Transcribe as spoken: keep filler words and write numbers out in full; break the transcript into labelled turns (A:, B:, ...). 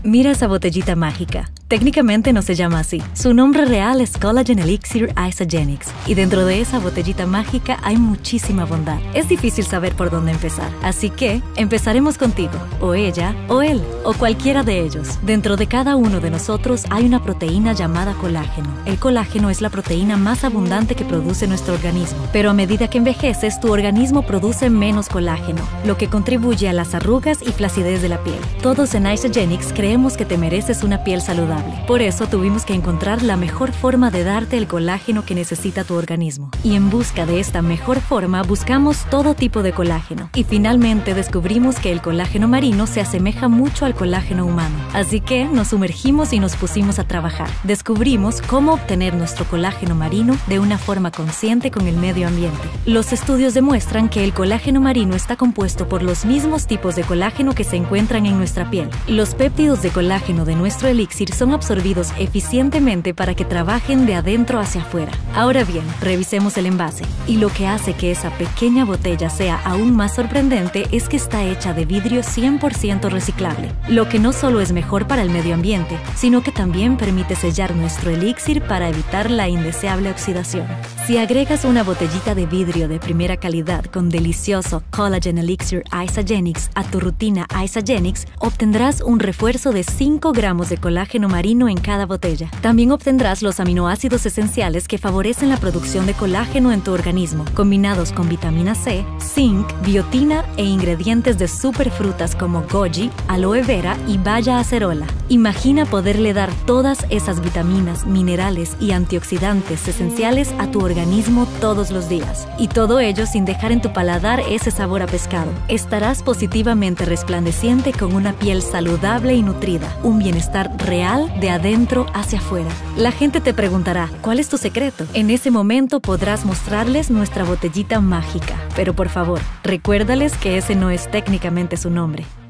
A: Mira esa botellita mágica. Técnicamente no se llama así. Su nombre real es Collagen Elixir Isagenix. Y dentro de esa botellita mágica hay muchísima bondad. Es difícil saber por dónde empezar. Así que empezaremos contigo, o ella, o él, o cualquiera de ellos. Dentro de cada uno de nosotros hay una proteína llamada colágeno. El colágeno es la proteína más abundante que produce nuestro organismo. Pero a medida que envejeces, tu organismo produce menos colágeno, lo que contribuye a las arrugas y flacidez de la piel. Todos en Isagenix creemos que te mereces una piel saludable. Por eso tuvimos que encontrar la mejor forma de darte el colágeno que necesita tu organismo. Y en busca de esta mejor forma buscamos todo tipo de colágeno. Y finalmente descubrimos que el colágeno marino se asemeja mucho al colágeno humano. Así que nos sumergimos y nos pusimos a trabajar. Descubrimos cómo obtener nuestro colágeno marino de una forma consciente con el medio ambiente. Los estudios demuestran que el colágeno marino está compuesto por los mismos tipos de colágeno que se encuentran en nuestra piel. Los péptidos de colágeno de nuestro elixir son absorbidos eficientemente para que trabajen de adentro hacia afuera. Ahora bien, revisemos el envase. Y lo que hace que esa pequeña botella sea aún más sorprendente es que está hecha de vidrio cien por ciento reciclable, lo que no solo es mejor para el medio ambiente, sino que también permite sellar nuestro elixir para evitar la indeseable oxidación. Si agregas una botellita de vidrio de primera calidad con delicioso Collagen Elixir Isagenix a tu rutina Isagenix, obtendrás un refuerzo de cinco gramos de colágeno marino en cada botella. También obtendrás los aminoácidos esenciales que favorecen la producción de colágeno en tu organismo, combinados con vitamina C, zinc, biotina e ingredientes de superfrutas como goji, aloe vera y baya acerola. Imagina poderle dar todas esas vitaminas, minerales y antioxidantes esenciales a tu organismo todos los días. Y todo ello sin dejar en tu paladar ese sabor a pescado. Estarás positivamente resplandeciente con una piel saludable y nutrida, un bienestar real de adentro hacia afuera. La gente te preguntará, ¿cuál es tu secreto? En ese momento podrás mostrarles nuestra botellita mágica. Pero por favor, recuérdales que ese no es técnicamente su nombre.